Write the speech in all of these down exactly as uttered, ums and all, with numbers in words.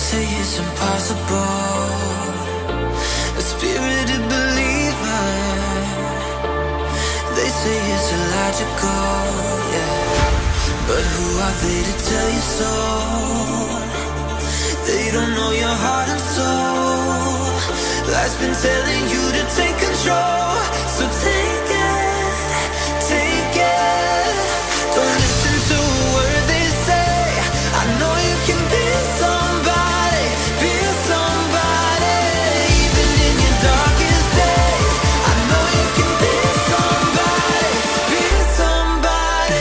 say it's impossible, a spirited believer. They say it's illogical, yeah. But who are they to tell you so? They don't know your heart and soul. Life's been telling you to take control, so take it, take it. Don't listen to a word they say. I know you can be somebody, be somebody. Even in your darkest days, I know you can be somebody, be somebody.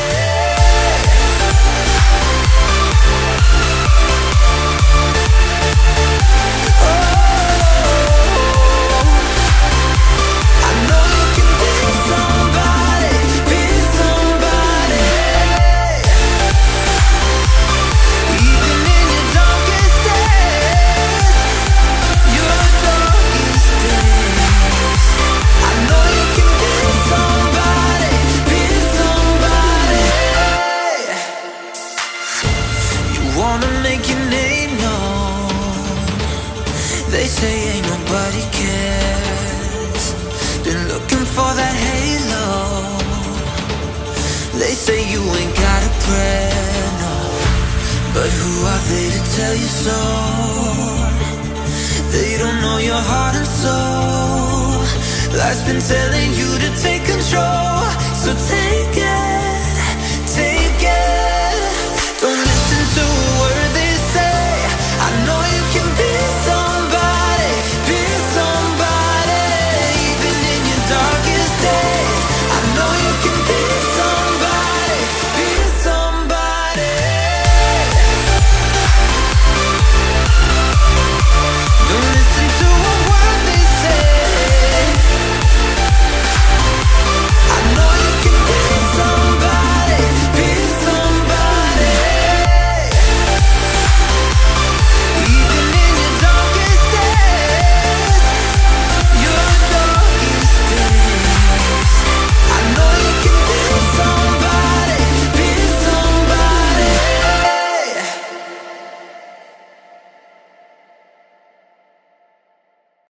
I know you can be somebody, be somebody. Even in your darkest days, your darkest days, I know you can be somebody, be somebody. You wanna make your name known. They say ain't nobody cares. Been looking for that halo. They say you ain't got a prayer, no. But who are they to tell you so? They don't know your heart and soul. Life's been telling you to take control,